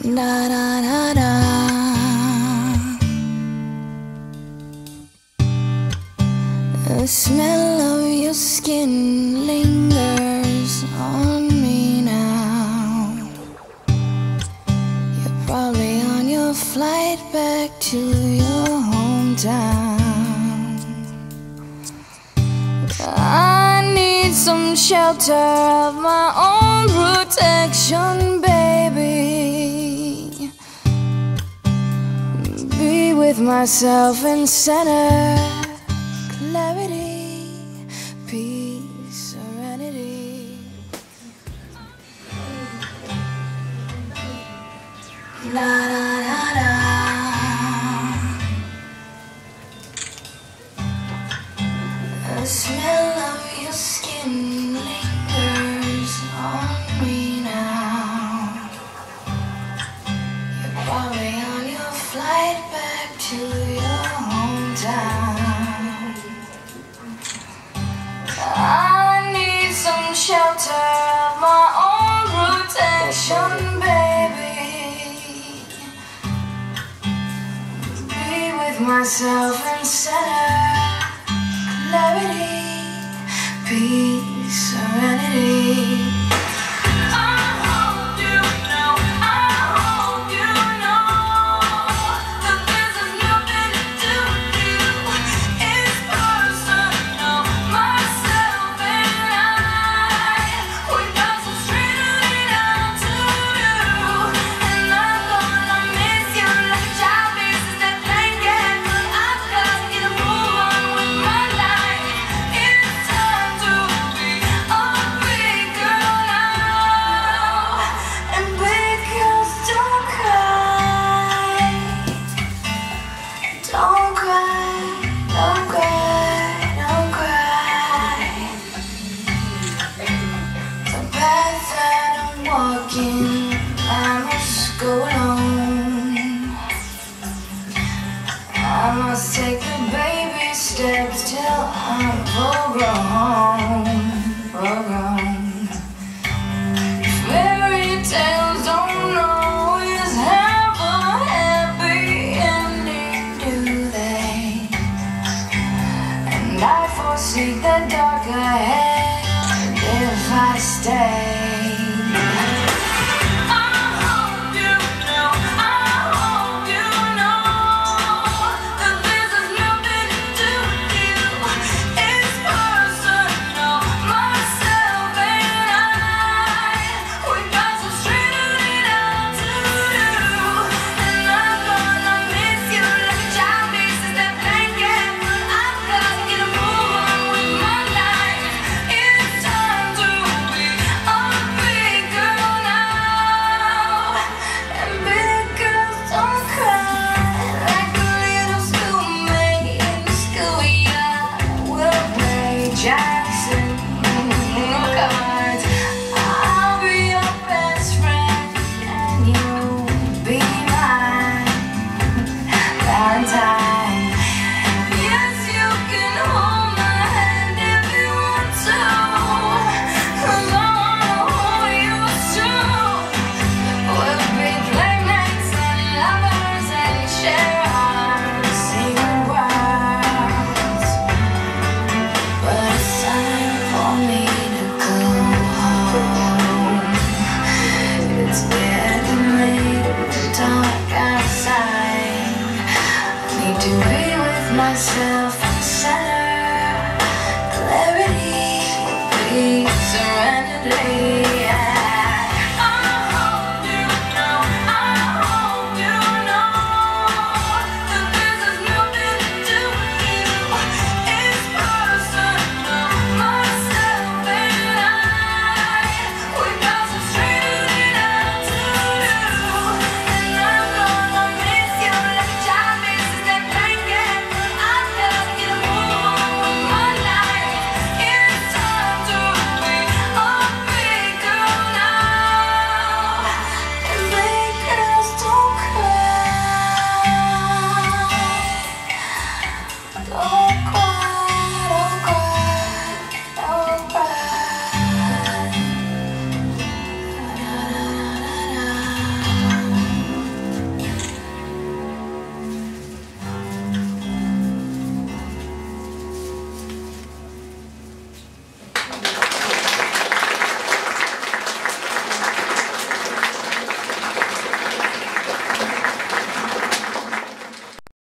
Da da da da. The smell of your skin lingers on me now. You're probably on your flight back to your hometown. I need some shelter of my own protection, baby. Be with myself in center, clarity, peace, serenity. La da da da. The smell of your skin lingers on me now. You're probably on your flight back to your hometown. I need some shelter of my own protection, baby. Be with myself in center, clarity, peace, serenity. Don't cry, don't cry, don't cry. The path that I'm walking, I must go alone. I must take the baby steps till I'm full grown, full grown. Fairy tales don't always have a happy ending, do they? And I foresee the dark ahead if I stay. Jackson, cards. I'll be your best friend, and you'll be my Valentine. Yes, you can hold my hand if you want to, 'cause I wanna hold you too. We'll be playmates and lovers and share our secret worlds. But it's time for me to go home. It's getting late, dark outside. I need to be with myself in center, clarity, peace, serenity.